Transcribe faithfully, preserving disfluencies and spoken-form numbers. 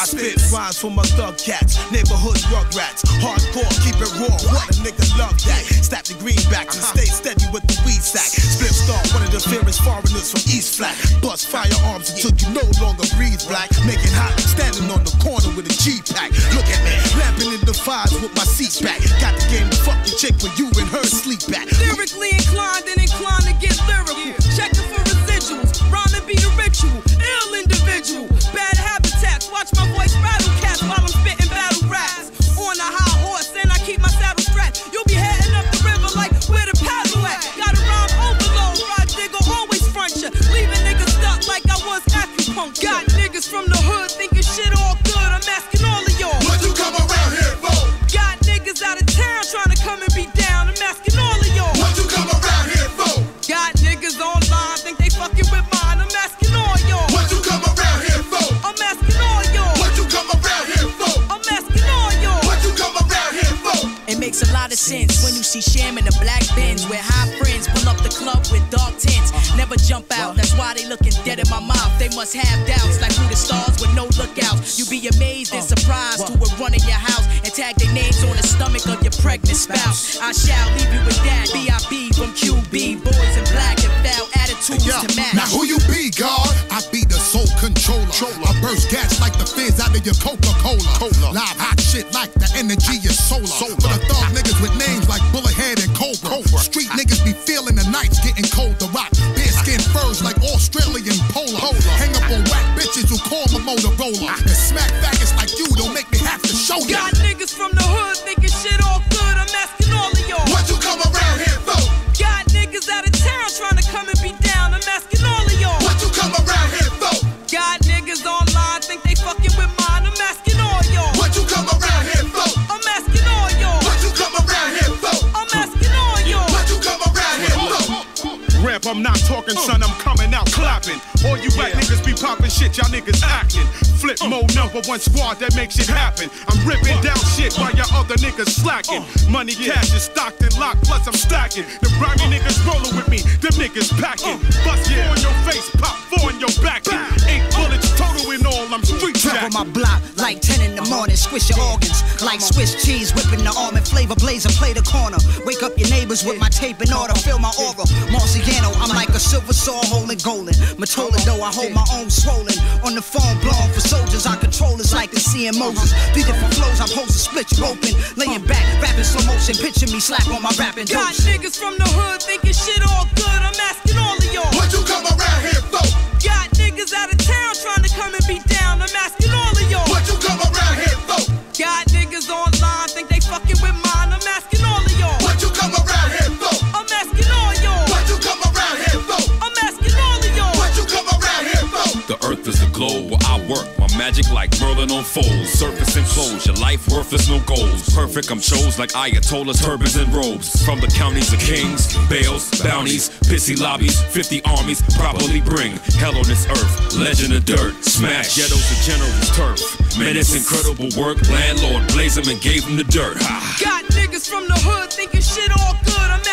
spit rhymes for my thug cats, neighborhood rugrats, hardcore, keep it raw. What a nigga love that. Snap the greenbacks and stay steady with the weed sack. Split star, one of the fairest foreigners from East Flat. Bust firearms until you no longer breathe black. Make it hot, standing on the corner with a G-pack. Look at me, lamping in the fives with my seat back. Got the game to fuck the chick where you and her sleep back. Lyrically inclined and inclined to get lyrical. Checking for residuals, rhyming be the ritual. Ill individual, bad habitats. Watch my voice rattle cats while I'm spitting battle raps. On a high horse and I keep my saddle strapped. You'll be heading up the river like where the paddle at. Got a rhyme overload, ride digger always front ya. Leaving niggas stuck like I was acupuncture. Got niggas from the hood thinking shit all good. I'm asking all of y'all, what you come around here for? Got niggas out of town trying to come and be down. I'm asking all of y'all, what you come around here for? Got niggas online think they fucking with mine. I'm asking all y'all, what you come around here for? I'm asking all y'all, what you come around here for? I'm asking all y'all, what you come around here for? It makes a lot of sense when you see Sham in the black Benz with high friends pull up the club with dark tints. Never jump out, that's why they looking dead in my mouth. They must have doubts like who the stars with no lookouts. You be amazed and surprised who would run in your house and tag their names on the stomach of your pregnant spouse. I shall leave you with that. B I B from Q B, boys in black and foul attitudes yeah. to match. Now who you be, God? I be the soul controller. I burst gas like the fizz out of your Coca-Cola. Live hot shit like the energy is solar. solar. For the thug niggas with names like Bullethead and Cobra. Cobra. Street niggas be feeling the nights getting cold to rock. Bearskin furs like Australian polar. polar. Hang up on whack bitches who call my Motorola. And smack faggots like you don't make me have to show ya. Got niggas from the hood thinking shit all good. I'm asking all of y'all, what you come around here for? Got niggas out of town trying to come and be down. I'm asking all of y'all, what you come around here for? Got niggas online think they fucking with mine. I'm asking all y'all, what you come around here for? I'm asking all y'all, what you come around here for? I'm asking all y'all, what you come around here for? Rap, I'm not talking, son, I'm coming out clapping. All you whack niggas be popping shit, y'all niggas acting. Flip mode, number one squad that makes shit happen. I'm ripping down shit while y'all other niggas slacking. Money, cash is stocked and locked, plus I'm stacking. The grimy niggas rolling with me, them niggas packing. Bust four in your face, pop four in your back. Eight bullets total in all, I'm street trap on my block like ten in the morning, squish your organs like Swiss cheese, whipping the almond flavor blazer, play the corner. Wake up your neighbors with my tape in order, feel my aura. Marciano, I'm like a silver saw holding golden. Matola though, I hold my own swollen. On the phone blowing for soldiers, I control it's like the sea and Moses. Three different flows, I'm supposed to split you open. Laying back, rapping slow motion, picture me slap on my rapping. Got niggas from the hood thinking shit all good. I'm asking all of y'all, what you come around here for? Got niggas out of town trying to come and be down. I'm asking all of y'all, what you come around here for? Got niggas online think they fucking with mine. I'm asking all of y'all, what you come around here for? I'm asking all y'all, what you come around here for? I'm asking all of y'all, what you come around here for? The earth is the globe where I work. My magic like Merlin on folds. Surface enclosed, your life worthless, no goals. Perfect, I'm chose like Ayatollahs, turbans and robes. From the counties of kings, bales, bounties, pissy lobbies, fifty armies properly bring hell on this earth. Legend of dirt, smash ghettos to generals turf. Menace, incredible work. Landlord blazed him and gave him the dirt. Ha. Got niggas from the hood thinking shit all good. I'm